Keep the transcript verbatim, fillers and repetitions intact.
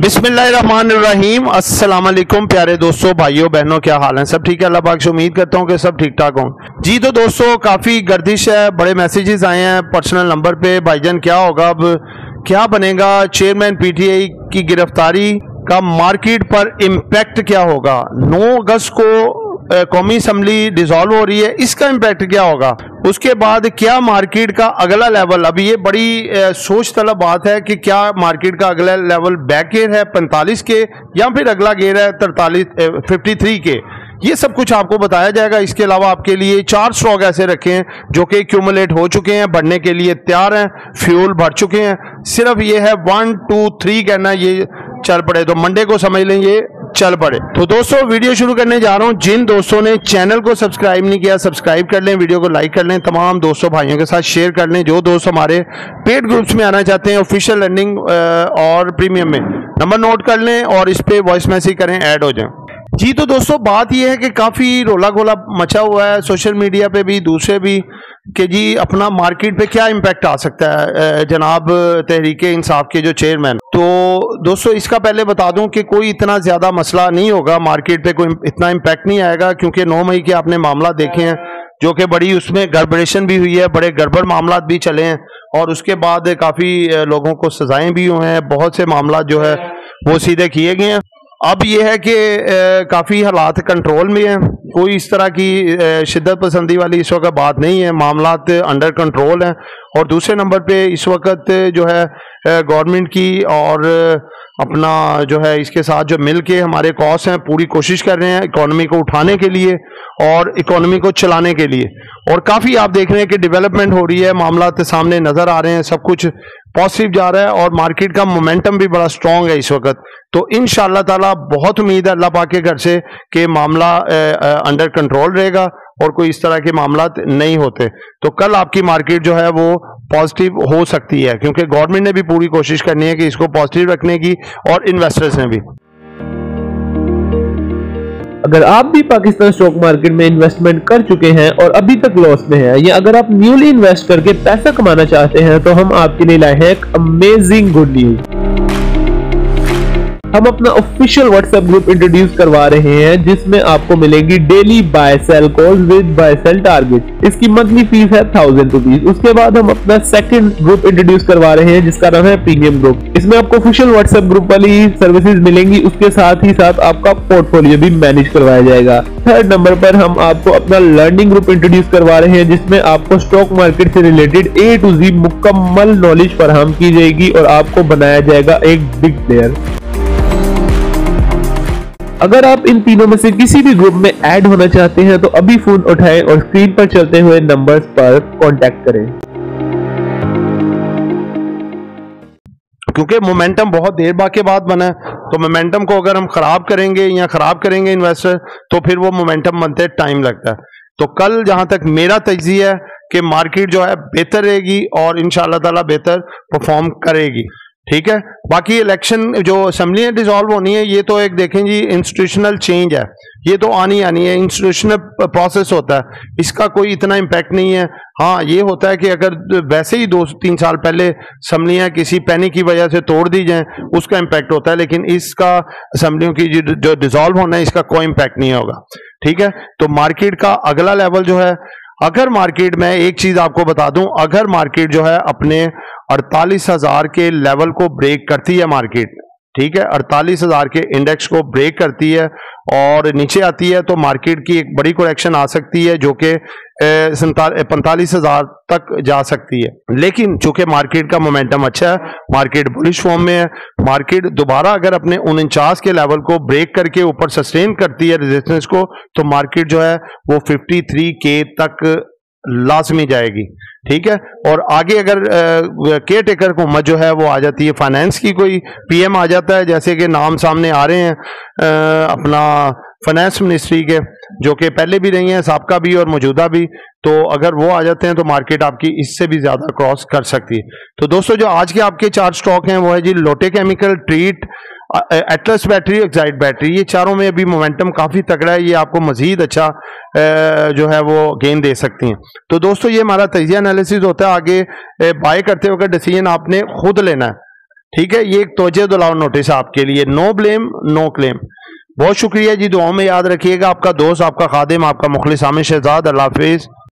बिस्मिल्लाहिर्रहमानिर्रहीम। अस्सलाम वालेकुम प्यारे दोस्तों, भाइयों बहनों, क्या हाल है? सब ठीक है? अल्लाह पाक से उम्मीद करता हूँ कि सब ठीक ठाक हों। जी तो दोस्तों, काफ़ी गर्दिश है, बड़े मैसेजेस आए हैं पर्सनल नंबर पे। भाईजान क्या होगा, अब क्या बनेगा? चेयरमैन पीटीआई की गिरफ्तारी का मार्केट पर इम्पैक्ट क्या होगा? नौ अगस्त को कौमी असम्बली डिसॉल्व हो रही है, इसका इम्पैक्ट क्या होगा? उसके बाद क्या मार्केट का अगला लेवल, अभी ये बड़ी ए, सोच तलब बात है कि क्या मार्केट का अगला लेवल बैक गेयर है पैंतालीस के, या फिर अगला गेयर है तरतालीस फिफ्टी थ्री के। ये सब कुछ आपको बताया जाएगा। इसके अलावा आपके लिए चार स्टॉक ऐसे रखे हैं जो कि क्यूमुलेट हो चुके हैं, बढ़ने के लिए तैयार हैं, फ्यूल भर चुके हैं। सिर्फ ये है वन टू थ्री कहना, ये चल पड़े तो मंडे को समझ लें ये चल पड़े। तो दोस्तों वीडियो शुरू करने जा रहा हूं। जिन दोस्तों ने चैनल को सब्सक्राइब नहीं किया, सब्सक्राइब कर लें, वीडियो को लाइक कर लें, तमाम दोस्तों भाइयों के साथ शेयर कर लें। जो दोस्त हमारे पेड ग्रुप्स में आना चाहते हैं ऑफिशियल लर्निंग और प्रीमियम में, नंबर नोट कर लें और इस पे वॉइस मैसेज करें, ऐड हो जाएं। जी तो दोस्तों बात यह है कि काफ़ी रोला गोला मचा हुआ है सोशल मीडिया पे भी, दूसरे भी, कि जी अपना मार्केट पे क्या इम्पैक्ट आ सकता है जनाब तहरीके इंसाफ के जो चेयरमैन। तो दोस्तों इसका पहले बता दूं कि कोई इतना ज़्यादा मसला नहीं होगा, मार्केट पे कोई इतना इम्पैक्ट नहीं आएगा, क्योंकि नौ मई के आपने मामला देखे हैं जो कि बड़ी उसमें गड़बड़ेशन भी हुई है, बड़े गड़बड़ मामला भी चले हैं और उसके बाद काफ़ी लोगों को सजाएं भी हुए हैं, बहुत से मामला जो है वो सीधे किए गए हैं। अब ये है कि काफ़ी हालात कंट्रोल में हैं, कोई इस तरह की शिद्दत पसंदी वाली इस वक्त बात नहीं है, मामलात अंडर कंट्रोल हैं। और दूसरे नंबर पे इस वक्त जो है गवर्नमेंट की और अपना जो है इसके साथ जो मिल के हमारे कॉस हैं, पूरी कोशिश कर रहे हैं इकोनॉमी को उठाने के लिए और इकोनॉमी को चलाने के लिए। और काफ़ी आप देख रहे हैं कि डेवलपमेंट हो रही है, मामला सामने नज़र आ रहे हैं, सब कुछ पॉजिटिव जा रहा है और मार्केट का मोमेंटम भी बड़ा स्ट्रॉन्ग है इस वक्त। तो इंशाअल्लाह ताला बहुत उम्मीद है अल्लाह पाक के घर से कि मामला अंडर कंट्रोल रहेगा और कोई इस तरह के मामला नहीं होते। तो कल आपकी मार्केट जो है वो पॉजिटिव हो सकती है, क्योंकि गवर्नमेंट ने भी पूरी कोशिश करनी है कि इसको पॉजिटिव रखने की और इन्वेस्टर्स ने भी। अगर आप भी पाकिस्तान स्टॉक मार्केट में इन्वेस्टमेंट कर चुके हैं और अभी तक लॉस में हैं, या अगर आप न्यूली इन्वेस्ट करके पैसा कमाना चाहते हैं, तो हम आपके लिए लाए हैं एक अमेजिंग गुड न्यूज। हम अपना ऑफिशियल व्हाट्सएप ग्रुप इंट्रोड्यूस करवा रहे हैं जिसमें आपको मिलेंगी daily buy sell calls with buy sell target. इसकी मंथली फीस है थाउजेंड रुपीज। उसके बाद हम अपना सेकंड ग्रुप इंट्रोड्यूस करवा रहे हैं जिसका नाम है प्रीमियम ग्रुप। इसमें आपको ऑफिशियल व्हाट्सएप ग्रुप वाली सर्विसेज मिलेंगी, उसके साथ ही साथ आपका पोर्टफोलियो भी मैनेज करवाया जाएगा। थर्ड नंबर पर हम आपको अपना लर्निंग ग्रुप इंट्रोड्यूस करवा रहे हैं जिसमें आपको स्टॉक मार्केट से रिलेटेड ए टू जी मुकम्मल नॉलेज फराहम की जाएगी और आपको बनाया जाएगा एक बिग प्लेयर। अगर आप इन तीनों में से किसी भी ग्रुप में ऐड होना चाहते हैं तो अभी फोन उठाएं और स्क्रीन पर चलते हुए नंबर्स पर कांटेक्ट करें, क्योंकि मोमेंटम बहुत देर बाद के बाद बना है। तो मोमेंटम को अगर हम खराब करेंगे या खराब करेंगे इन्वेस्टर, तो फिर वो मोमेंटम बनते टाइम लगता है। तो कल जहां तक मेरा तज्जिया है कि मार्केट जो है बेहतर रहेगी और इंशाअल्लाह ताला बेहतर परफॉर्म करेगी, ठीक है। बाकी इलेक्शन जो असेंबली डिसॉल्व होनी है, ये तो एक देखें जी इंस्टीट्यूशनल चेंज है, ये तो आनी आनी है, इंस्टीट्यूशनल प्रोसेस होता है, इसका कोई इतना इम्पैक्ट नहीं है। हाँ ये होता है कि अगर वैसे ही दो तीन साल पहले असम्बलियाँ किसी पैनिक की वजह से तोड़ दी जाएं, उसका इम्पैक्ट होता है, लेकिन इसका असम्बलियों की जो डिसॉल्व होना है इसका कोई इम्पैक्ट नहीं होगा, ठीक है। तो मार्केट का अगला लेवल जो है, अगर मार्केट में एक चीज आपको बता दूं, अगर मार्केट जो है अपने अड़तालीस हजार के लेवल को ब्रेक करती है मार्केट, ठीक है, अड़तालीस हजार के इंडेक्स को ब्रेक करती है और नीचे आती है, तो मार्केट की एक बड़ी करेक्शन आ सकती है जो कि पैंतालीस हजार तक जा सकती है। लेकिन चूंकि मार्केट का मोमेंटम अच्छा है, मार्केट बुलिश फॉर्म में है, मार्केट दोबारा अगर अपने उनचास के लेवल को ब्रेक करके ऊपर सस्टेन करती है रेजिस्टेंस को, तो मार्केट जो है वो तिरेपन के तक लाजमी जाएगी, ठीक है। और आगे अगर केयर टेकर हुकूमत जो है वो आ जाती है, फाइनेंस की कोई पीएम आ जाता है, जैसे कि नाम सामने आ रहे हैं आ, अपना फाइनेंस मिनिस्ट्री के, जो कि पहले भी रही हैं, साबका भी और मौजूदा भी, तो अगर वो आ जाते हैं तो मार्केट आपकी इससे भी ज़्यादा क्रॉस कर सकती है। तो दोस्तों जो आज के आपके चार स्टॉक हैं वो है जी Lotte Chemical, Treet, Atlas battery, Exide battery, ये चारों में अभी मोमेंटम काफ़ी तगड़ा है, ये आपको मजीद अच्छा जो है वो गेन दे सकती हैं। तो दोस्तों ये हमारा तजिया एनालिसिस होता है, आगे बाय करते वक्त डिसीजन आपने खुद लेना है। ठीक है, ये एक तवज्जो दिलाओ नोटिस आपके लिए, नो ब्लेम नो क्लेम। बहुत शुक्रिया जी, दुआओं में याद रखिएगा। आपका दोस्त, आपका खादिम, आपका मुखलिस आमिर शहजाद। अल्लाह हाफिज।